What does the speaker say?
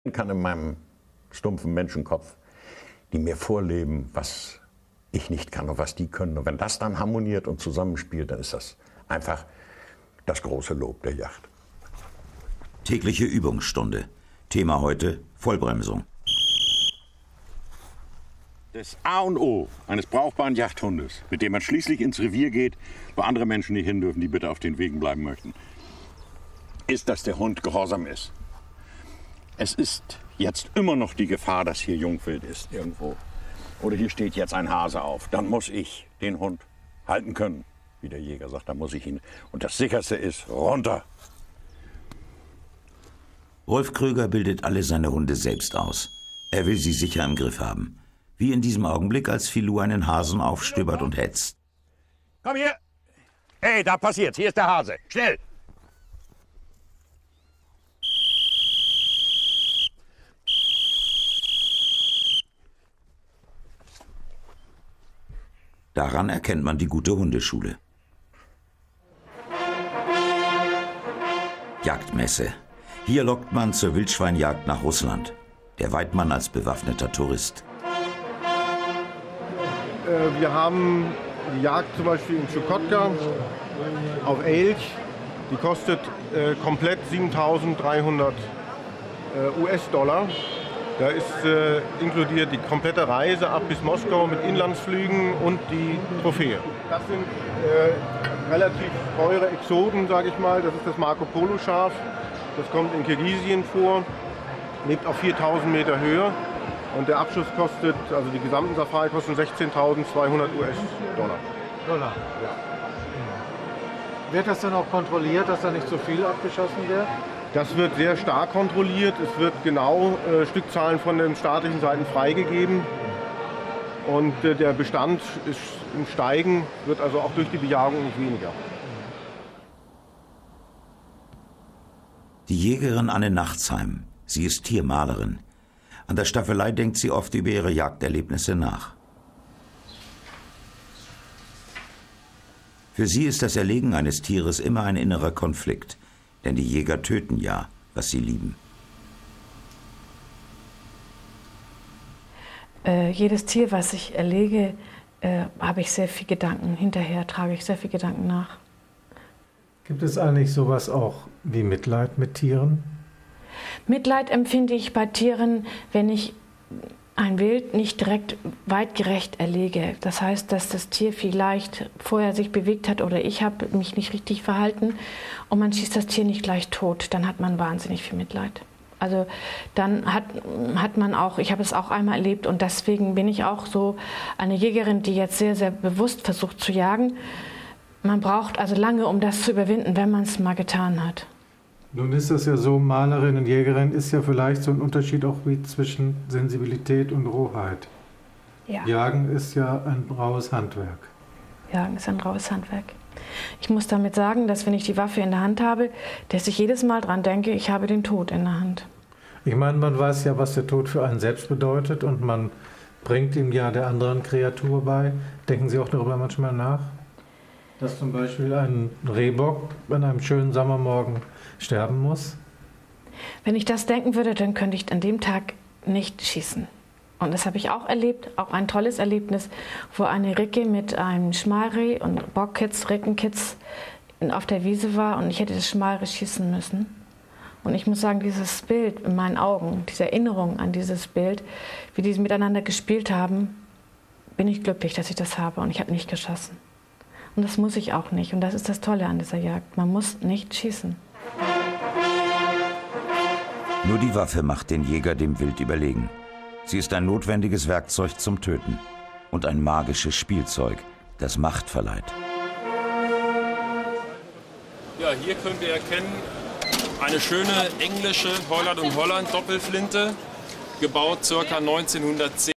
kann in meinem stumpfen Menschenkopf, die mir vorleben, was ich nicht kann und was die können. Und wenn das dann harmoniert und zusammenspielt, dann ist das einfach das große Lob der Yacht. Tägliche Übungsstunde. Thema heute: Vollbremsung. Das A und O eines brauchbaren Yachthundes, mit dem man schließlich ins Revier geht, wo andere Menschen nicht hin dürfen, die bitte auf den Wegen bleiben möchten, ist, dass der Hund gehorsam ist. Es ist jetzt immer noch die Gefahr, dass hier Jungwild ist irgendwo. Oder hier steht jetzt ein Hase auf. Dann muss ich den Hund halten können, wie der Jäger sagt. Dann muss ich ihn. Und das Sicherste ist, runter. Rolf Kröger bildet alle seine Hunde selbst aus. Er will sie sicher im Griff haben. Wie in diesem Augenblick, als Filou einen Hasen aufstöbert und hetzt. Komm hier. Hey, da passiert's. Hier ist der Hase. Schnell. Daran erkennt man die gute Hundeschule. Jagdmesse. Hier lockt man zur Wildschweinjagd nach Russland. Der Weidmann als bewaffneter Tourist. Wir haben die Jagd zum Beispiel in Tschukotka auf Elch. Die kostet komplett 7.300 US-Dollar. Da ist inkludiert die komplette Reise ab bis Moskau mit Inlandsflügen und die Trophäe. Das sind relativ teure Exoten, sage ich mal. Das ist das Marco-Polo-Schaf. Das kommt in Kirgisien vor, lebt auf 4.000 Meter Höhe. Und der Abschuss kostet, also die gesamten Safari kosten 16.200 US-Dollar. Ja. Wird das dann auch kontrolliert, dass da nicht so viel abgeschossen wird? Das wird sehr stark kontrolliert. Es wird genau Stückzahlen von den staatlichen Seiten freigegeben. Und der Bestand ist im Steigen, wird also auch durch die Bejagung nicht weniger. Die Jägerin Anne Nachtsheim. Sie ist Tiermalerin. An der Staffelei denkt sie oft über ihre Jagderlebnisse nach. Für sie ist das Erlegen eines Tieres immer ein innerer Konflikt. Denn die Jäger töten ja, was sie lieben. Jedes Tier, was ich erlege, habe ich sehr viel Gedanken. Hinterher trage ich sehr viel Gedanken nach. Gibt es eigentlich sowas auch wie Mitleid mit Tieren? Mitleid empfinde ich bei Tieren, wenn ich ein Wild nicht direkt weitgerecht erlege. Das heißt, dass das Tier vielleicht vorher sich bewegt hat oder ich habe mich nicht richtig verhalten und man schießt das Tier nicht gleich tot. Dann hat man wahnsinnig viel Mitleid. Also dann hat man auch, ich habe es auch einmal erlebt und deswegen bin ich auch so eine Jägerin, die jetzt sehr, sehr bewusst versucht zu jagen. Man braucht also lange, um das zu überwinden, wenn man es mal getan hat. Nun ist das ja so, Malerin und Jägerin ist ja vielleicht so ein Unterschied auch wie zwischen Sensibilität und Rohheit. Ja. Jagen ist ja ein raues Handwerk. Jagen ist ein raues Handwerk. Ich muss damit sagen, dass wenn ich die Waffe in der Hand habe, dass ich jedes Mal dran denke, ich habe den Tod in der Hand. Ich meine, man weiß ja, was der Tod für einen selbst bedeutet und man bringt ihm ja der anderen Kreatur bei. Denken Sie auch darüber manchmal nach? Dass zum Beispiel ein Rehbock an einem schönen Sommermorgen sterben muss? Wenn ich das denken würde, dann könnte ich an dem Tag nicht schießen. Und das habe ich auch erlebt, auch ein tolles Erlebnis, wo eine Ricke mit einem Schmalreh und Bockkitz, Rickenkitz auf der Wiese war und ich hätte das Schmalreh schießen müssen. Und ich muss sagen, dieses Bild in meinen Augen, diese Erinnerung an dieses Bild, wie die miteinander gespielt haben, bin ich glücklich, dass ich das habe und ich habe nicht geschossen. Und das muss ich auch nicht. Und das ist das Tolle an dieser Jagd. Man muss nicht schießen. Nur die Waffe macht den Jäger dem Wild überlegen. Sie ist ein notwendiges Werkzeug zum Töten und ein magisches Spielzeug, das Macht verleiht. Ja, hier könnt ihr erkennen, eine schöne englische Holland & Holland Doppelflinte, gebaut ca. 1910.